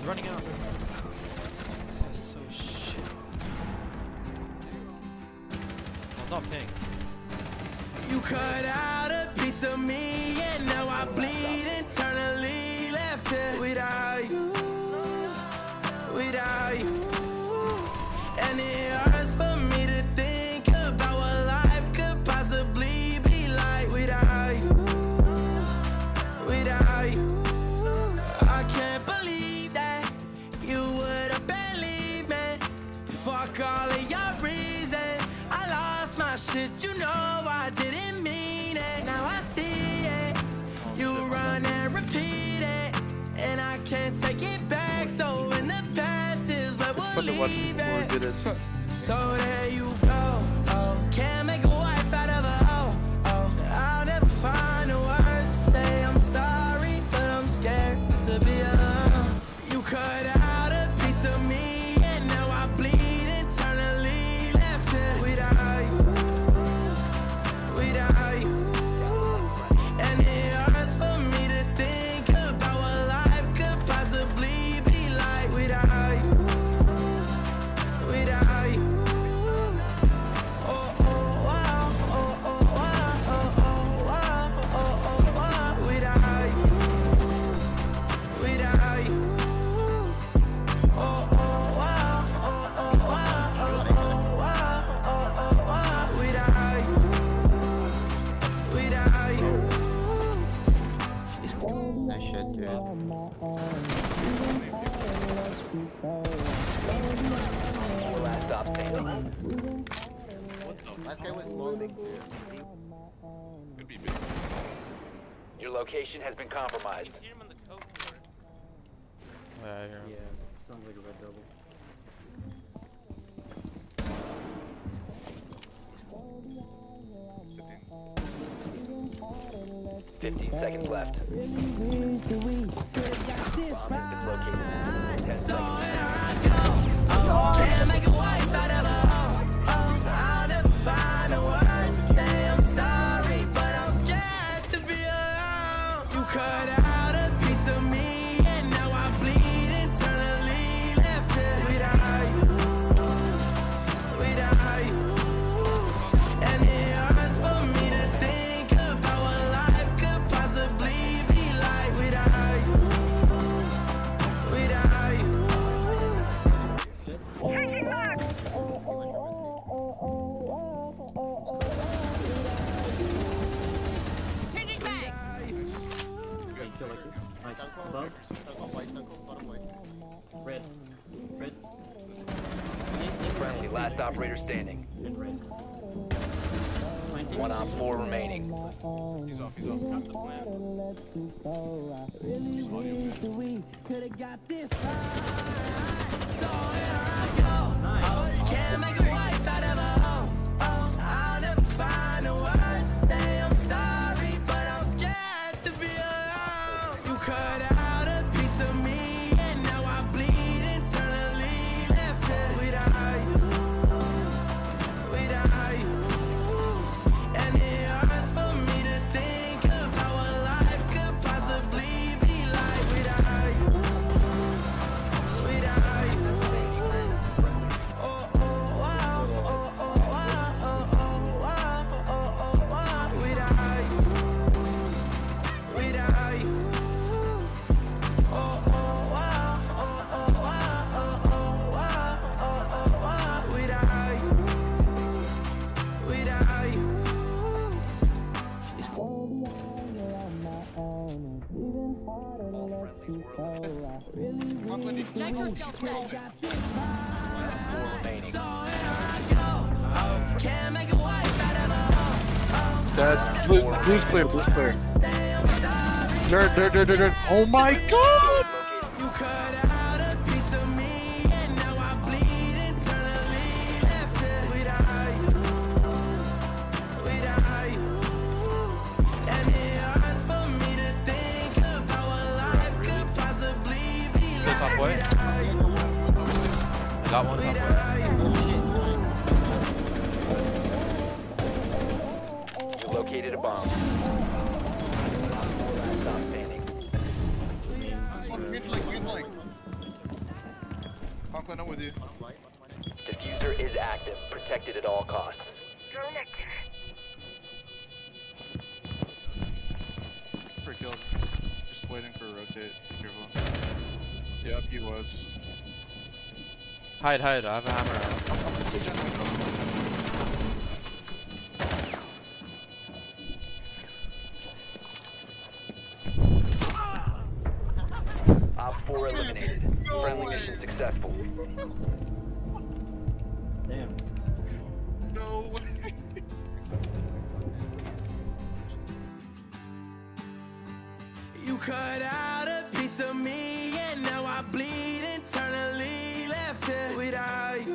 running out. This guy's so shit. Well, not ping. You cut out a piece of me, and now I bleed internally. Left it without you, without you. And it hurts for me to think about what life could possibly be like without you, without you. I can't believe that you would have believed me. Fuck all of your reasons. I lost my shit, you know I didn't mean it. Now I see it. You run and repeat it, and I can't take it back. So in the past is where we'll leave it. So there you go. Oh, can't make a wife out of a hoe. Oh, I'll never find the words to say I'm sorry, but I'm scared to be alone. You cut out a piece of me, and now I bleed internally. Left it without you, without you. And it hurts for me to think about what life could possibly be like without you, without you. Oh, oh, wow, oh, oh, wow, oh, oh, wow, oh, oh, wow, without you, without you. Oh, oh, wow, oh, oh, wow, oh, oh, wow, oh, oh, wow, without you, without you. That shit, dude. Last stop standing. Last guy was small, big too. Could be big. Your location has been compromised. Yeah, I hear him. Yeah, sounds like a red double. 15 seconds left. Bomb has been located. 10 seconds. Can't make a wife out of a hoe. Oh, I'll never find the words to say I'm sorry, but I'm scared to be alone. You cut out a piece of me, and now I bleed internally. Left it without you, without you. And it hurts for me to think about what life could possibly be like without you, without you. Changing bags. Feel like it? Nice. Above. Red. Red. Friendly, last operator standing. And red. 19. 1 on 4 remaining. He's off, he's off. Could've got this right. Nice. Can't make a wife out of a hoe. Oh, I'll never find the words to say I'm sorry, but I'm scared to be alone. You cut out a piece of me, and now I bleed internally. Left it without you, without you. And it hurts for me to think about what life could possibly be like without you, without you. Oh, oh, wow, oh, oh, wow, oh, oh, wow, oh, oh, wow, without you, without you. Oh, oh, wow, oh, oh, wow, oh, oh, wow, oh, oh, wow, without you, without you. It's gonna be harder on my own, even harder to let you go. I really wish Nitro shells red. got this 4 remaining. so here I go. Oh, can't make a wife out of a hoe. Oh, Dead. Blue's clear, blue's clear. say I'm sorry. Dirt. Oh my god! You cut out a piece of me, and now I bleed internally. Left it without you, without you. And it hurts for me to think about what life could possibly be like top way. without you, I got one top way. without you. You located a bomb. Last stop standing. Green flank. Franklin, I'm with you. Diffuser is active, protected at all costs. For kills. Just waiting for a rotate. Be careful. Yep, he was. Hide, hide. I have a hammer. Op 4 eliminated. Friendly mission successful. Damn. No way. You cut out a piece of me, and now I bleed internally. Left here without you.